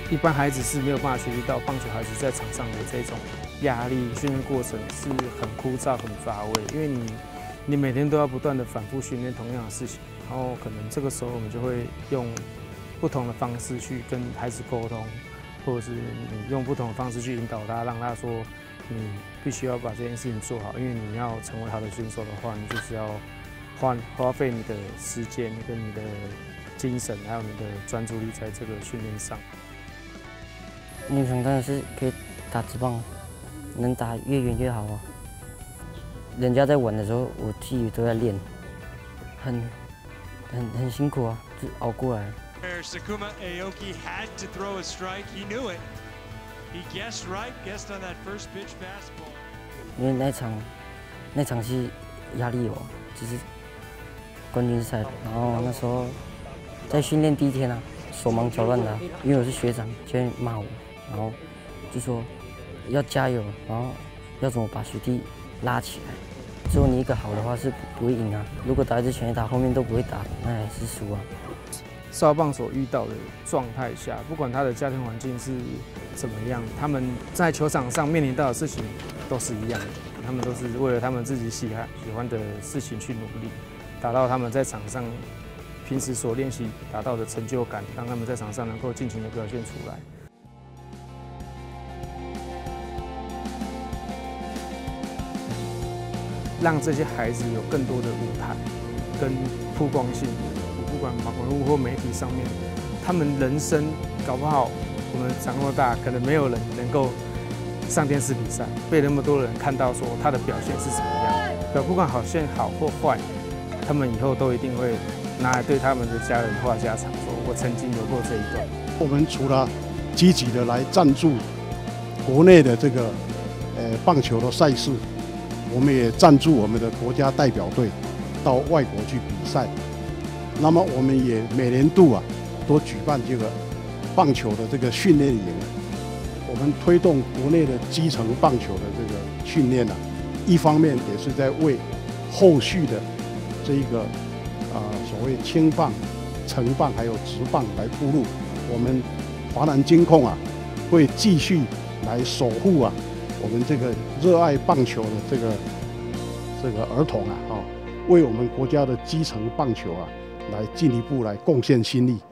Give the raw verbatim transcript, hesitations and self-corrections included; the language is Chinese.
一般孩子是没有办法学习到棒球孩子在场上的这种压力，训练过程是很枯燥、很乏味，因为你你每天都要不断的反复训练同样的事情，然后可能这个时候我们就会用不同的方式去跟孩子沟通，或者是你用不同的方式去引导他，让他说你必须要把这件事情做好，因为你要成为好的选手的话，你就是要花花费你的时间跟你的精神，还有你的专注力在这个训练上。 梦想当然是可以打职棒，能打越远越好啊。人家在玩的时候，我自己都在练，很很很辛苦啊，就熬过来。 Sakuma Aoki had to throw a strike. He knew it. He guessed right, guessed on that first pitch fastball. 因为那场那场是压力有，就是冠军赛，然后那时候在训练第一天啊，手忙脚乱的、啊，因为我是学长，就会骂我，然后就说要加油，然后要怎么把学弟拉起来。只有你一个好的话是不会赢啊，如果打一支全垒打，后面都不会打，那还是输啊。 少棒所遇到的状态下，不管他的家庭环境是怎么样，他们在球场上面临到的事情都是一样的。他们都是为了他们自己喜欢喜欢的事情去努力，达到他们在场上平时所练习达到的成就感，让他们在场上能够尽情的表现出来。让这些孩子有更多的舞台跟曝光性。不管网络或媒体上面，他们人生搞不好，我们长那么大，可能没有人能够上电视比赛，被那么多人看到说他的表现是怎么样。可不管好现好或坏，他们以后都一定会拿来对他们的家人话家常，说我曾经有过这一段。 我们除了积极的来赞助国内的这个呃棒球的赛事，我们也赞助我们的国家代表队到外国去比赛。那么我们也每年度啊，都举办这个棒球的这个训练营。我们推动国内的基层棒球的这个训练啊，一方面也是在为后续的这一个啊、呃、所谓青棒、成棒还有职棒来铺路。我们华南金控啊，会继续来守护啊我们这个热爱棒球的这个这个儿童啊，啊，为我们国家的基层棒球啊。来进一步来贡献心力。